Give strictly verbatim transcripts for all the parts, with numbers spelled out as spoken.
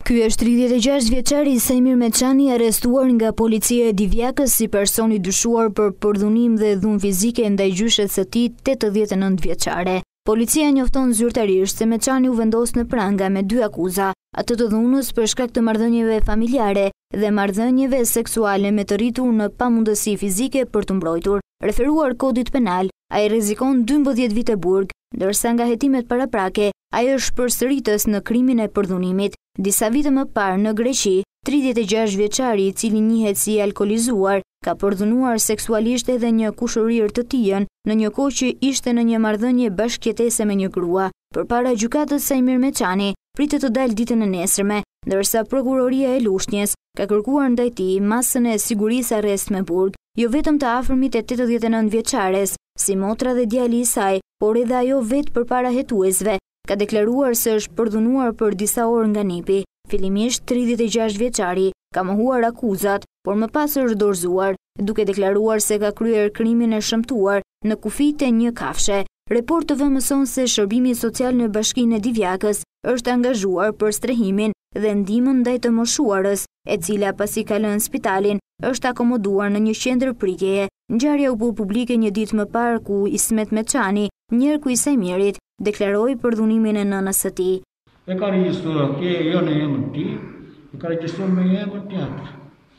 Ky është tridhjetë e gjashtë vjeçari Sajmir Meçani, arrestuar nga policia e Divjakës si personi dyshuar për përdhunim dhe dhunë fizike ndaj gjyshes së tij tetëdhjetë e nëntë vjeçare. Policia njofton zyrtarisht se Meçani u vendos në pranga me dy akuza, atë të dhunës për shkak të marrëdhënieve familjare dhe marrëdhënieve seksuale me të rritur në pamundësi fizike për të mbrojtur. Referuar kodit penal, ai rrezikon dymbëdhjetë vite burg, ndërsa nga hetimet paraprake, ai është përsëritës në krimin e përdhunimit. Disa vite më parë në Greqi, tridhjetë e gjashtë vjeçari, i cili njihet si alkolizuar, ka përdhunuar seksualisht edhe një kushurir të tijën në një kohë që ishte në një marrëdhënie bashkëjetese me një grua. Përpara gjykatës, Sajmir Meçani pritet të dalë ditën e nesërme, ndërsa prokuroria e Lushnjës ka kërkuar ndaj tij masën e sigurisë arrest me burg, jo vetëm të afërmit e tetëdhjetë e nëntë vjeçares, si motra dhe djali i saj, por edhe ajo vetë përpara hetuesve. Ka deklaruar se është përdhunuar për disa orë nga nipi. Fillimisht tridhjetë e gjashtë vjeçari ka mohuar akuzat, por më pas është dorëzuar, duke deklaruar se ka kryer krimin e shëmtuar në kufijtë e një kafshe. Report T V mëson se Shërbimi Social në Bashkinë e Divjakës është angazhuar për strehimin dhe ndihmën ndaj të moshuarës, e cila pasi ka lënë spitalin, është akomoduar në një qendër pritjeje. Ngjarja u bë publike një ditë më parë ku Ismet Meçani, njerëku i Sajmirit, deklaroi përdhunimin e nënës së tij. E ka regjistruar ke jo në emër ti, e ka regjistruar me emër tjetër.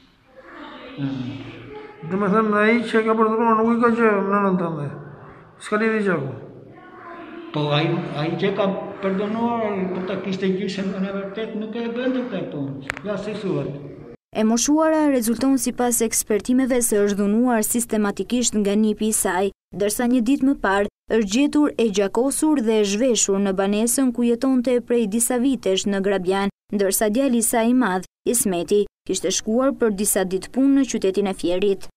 Do të thënë ai që ka përdhunuar nuk i ka gjë nënën tënde. S'ka lidhje gjaku. Po ai ai që ka përdhunuar, po ta kishte gjyshen në vërtet nuk e bën këtë punë. Ja si thuhet. E moshuara rezulton sipas ekspertimeve se është dhunuar sistematikisht nga nipi i saj, ndërsa një ditë më parë është gjetur e gjakosur dhe e zhveshur në banesën ku jetonte prej disa vitesh në Grabjan, ndërsa djali i saj i madh, Ismeti, kishte shkuar për disa ditë punë në qytetin e Fierit.